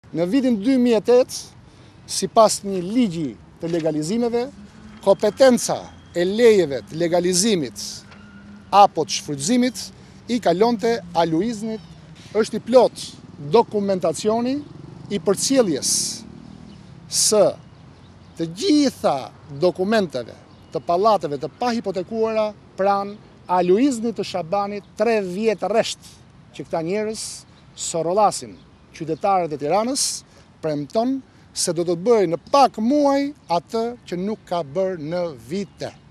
Në vitin 2008, sipas një ligji të legalizimeve, kompetenca e lejeve të legalizimit apo të shfrytëzimit i kalonte aluiznit. Është i plot dokumentacioni i përcjelljes së të gjitha dokumenteve të pallateve të pahipotekuara pranë aluiznit të Shabanit 3 vjet rresht, që këta njerëz sorollasin qytetarët e Tiranës, premton se do të bëjë në pak muaj atë që nuk ka bërë në vite.